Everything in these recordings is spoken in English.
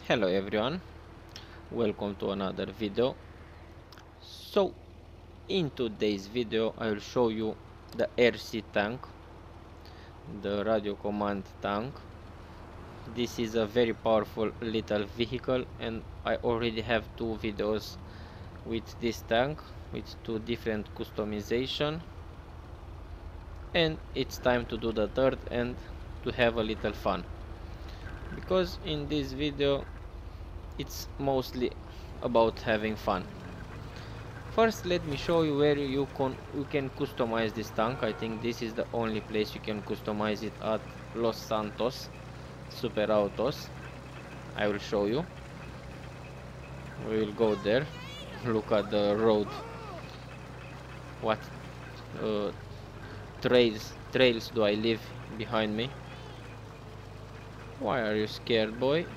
Hello everyone, welcome to another video. So in today's video I will show you the RC tank, the radio command tank. This is a very powerful little vehicle and I already have two videos with this tank with two different customization, and it's time to do the third and to have a little fun, because in this video it's mostly about having fun. First, let me show you where you can customize this tank. I think this is the only place you can customize it at Los Santos Super Autos. I will show you. We will go there. Look at the road. What uh, trails do I leave behind me? Why are you scared, boy?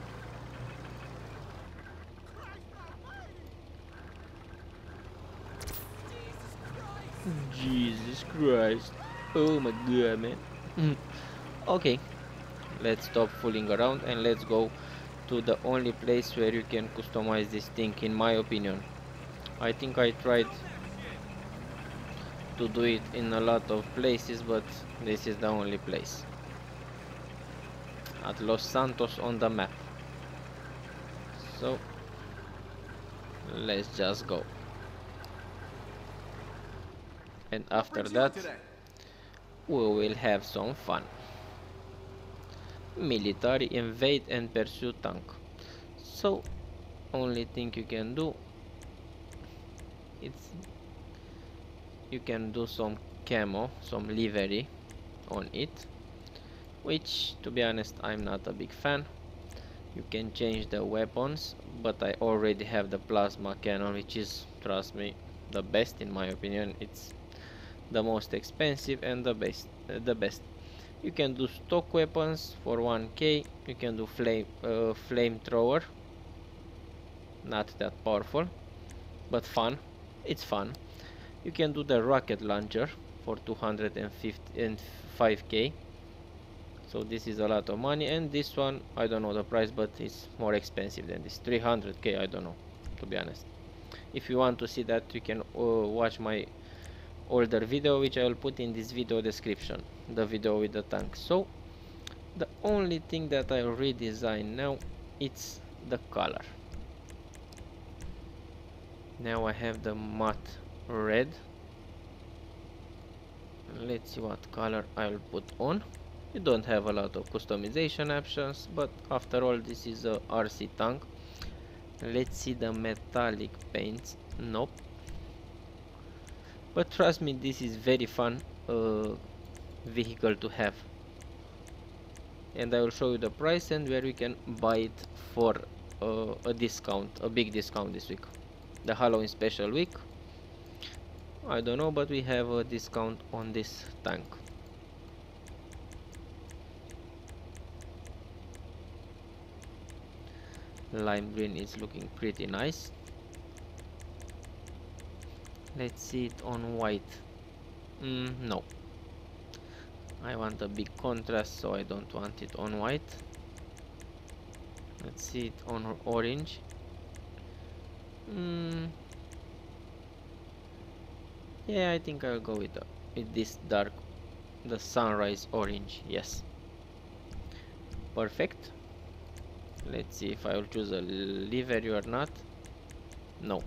Jesus Christ. Oh my god, man. Okay, let's stop fooling around and let's go to the only place where you can customize this thing, in my opinion. I think I tried to do it in a lot of places, but this is the only place at Los Santos on the map. So let's just go, and after that we will have some fun. Military Invade and Persuade Tank. So only thing you can do, it's you can do some camo, some livery on it, which to be honest I'm not a big fan. You can change the weapons, but I already have the plasma cannon, which is, trust me, the best in my opinion. It's the most expensive and the best. You can do stock weapons for 1k. You can do flamethrower, not that powerful but fun. It's fun. You can do the rocket launcher for 255k, so this is a lot of money. And this one, I don't know the price, but it's more expensive than this, 300k. I don't know, to be honest. If you want to see that, you can watch my older video, which I will put in this video description, the video with the tank. So the only thing that I redesign now, it's the color. Now I have the matte red. Let's see what color I'll put on. You don't have a lot of customization options, but after all, this is a RC tank. Let's see the metallic paints. Nope. But trust me, this is very fun vehicle to have. And I will show you the price and where we can buy it for a discount, a big discount this week. The Halloween special week. I don't know, but we have a discount on this tank. Lime green is looking pretty nice. Let's see it on white. No, I want a big contrast, so I don't want it on white. Let's see it on orange. Yeah, I think I'll go with this dark, the sunrise orange. Yes, perfect. Let's see if I will choose a livery or not. No,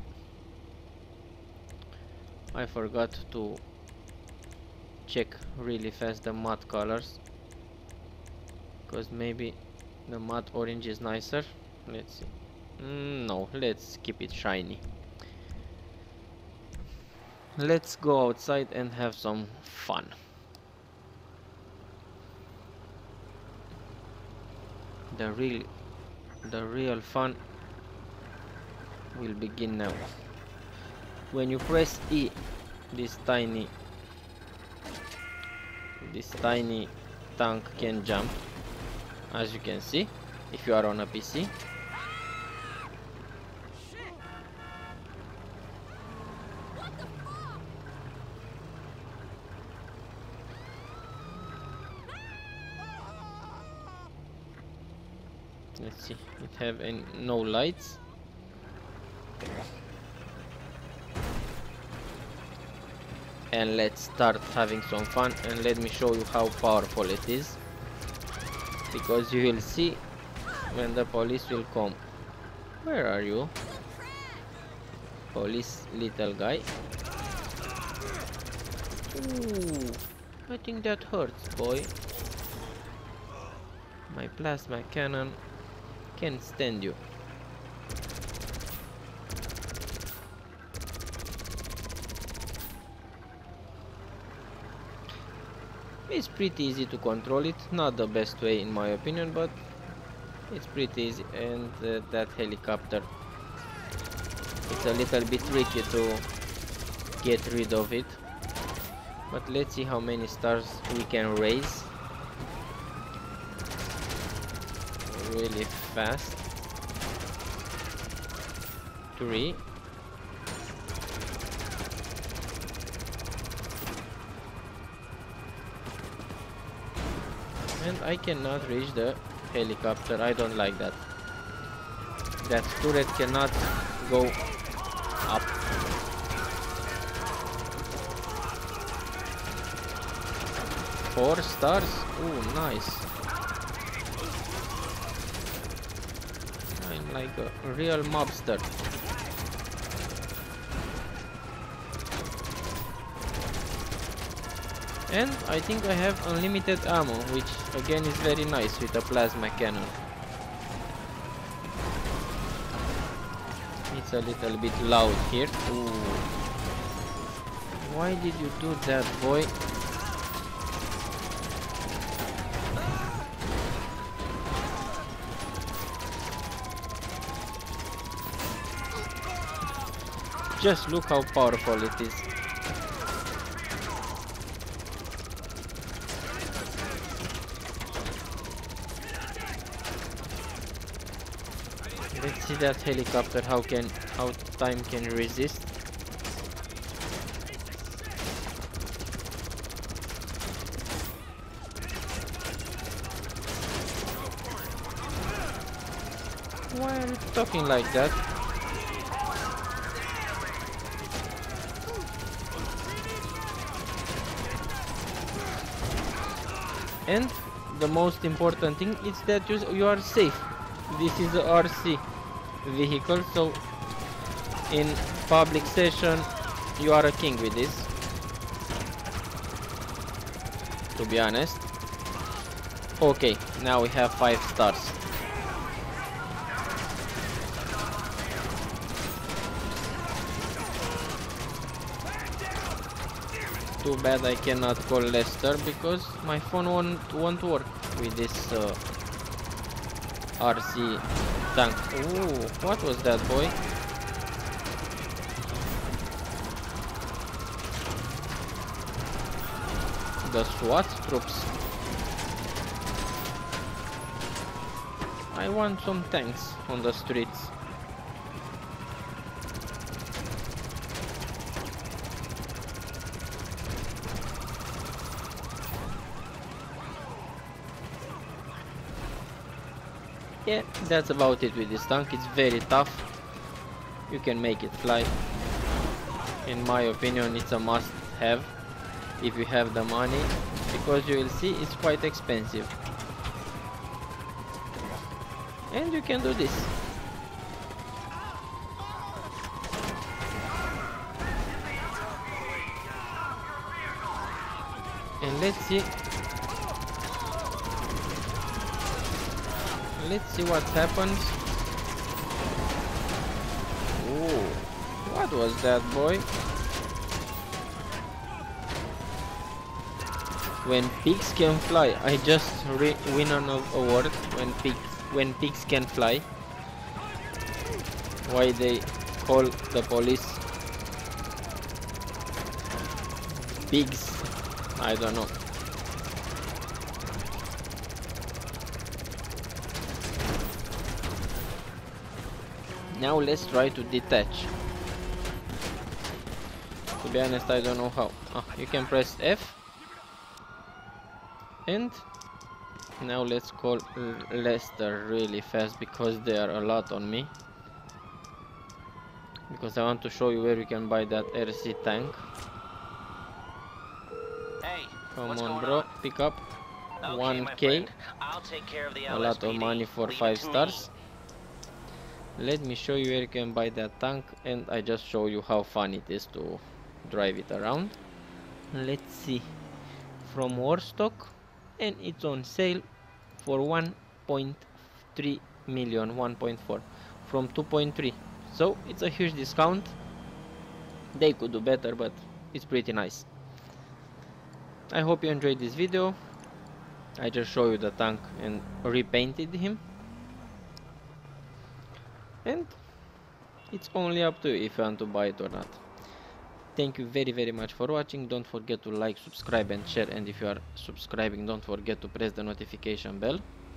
I forgot to check really fast the matte colors, because maybe the matte orange is nicer. Let's see. No, let's keep it shiny. Let's go outside and have some fun. The real fun will begin now. When you press E, this tiny tank can jump, as you can see, if you are on a PC. Let's let's see, it have no lights. And let's start having some fun, and let me show you how powerful it is, because you will see when the police will come. Where are you, police little guy? Ooh, I think that hurts, boy. My plasma cannon can't stand you. It's pretty easy to control it, not the best way in my opinion, but it's pretty easy. And that helicopter, it's a little bit tricky to get rid of it, but let's see how many stars we can raise really fast. 3. And I cannot reach the helicopter. I don't like that. That turret cannot go up. Four stars? Ooh, nice. I'm like a real mobster. And I think I have unlimited ammo, which again is very nice with a plasma cannon. It's a little bit loud here. Ooh. Why did you do that, boy? Just look how powerful it is. Let's see that helicopter, how time can resist. Why are you talking like that? And the most important thing is that you are safe. This is a RC vehicle, so in public session you are a king with this, to be honest. Okay, now we have 5 stars. Too bad I cannot call Lester because my phone won't work with this RC tank. Ooh, what was that, boy? The SWAT troops. I want some tanks on the streets. Yeah, that's about it with this tank. It's very tough. You can make it fly. In my opinion, it's a must-have if you have the money, because you will see it's quite expensive. And you can do this. And let's see what happens. Ooh, what was that, boy? When pigs can fly. I just win an award when pigs can fly. Why they call the police pigs, I don't know. Now let's try to detach. To be honest, I don't know how. You can press F and Now let's call Lester really fast because they are a lot on me. Because I want to show you where you can buy that RC tank. Hey, Come what's on, going bro, on? pick up Okay, my 1k. friend. I'll take care of the A lot of LSPD. money for Leave 5 it to me. stars. Let me show you where you can buy that tank, and I just show you how fun it is to drive it around. Let's see, from Warstock, and it's on sale for 1.3 million, 1.4 from 2.3, so it's a huge discount. They could do better, but it's pretty nice. I hope you enjoyed this video. I just show you the tank and repainted him, and it's only up to you if you want to buy it or not. Thank you very much for watching. Don't forget to like, subscribe and share, and if you are subscribing, don't forget to press the notification bell.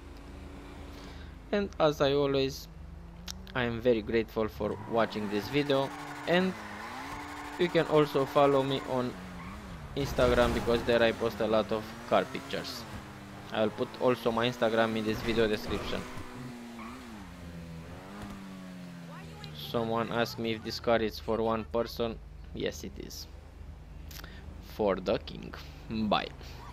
And as I always, I am very grateful for watching this video, and you can also follow me on Instagram because there I post a lot of car pictures. I will put also my Instagram in this video description. Someone asked me if this car is for one person. Yes, it is. For the king. Bye.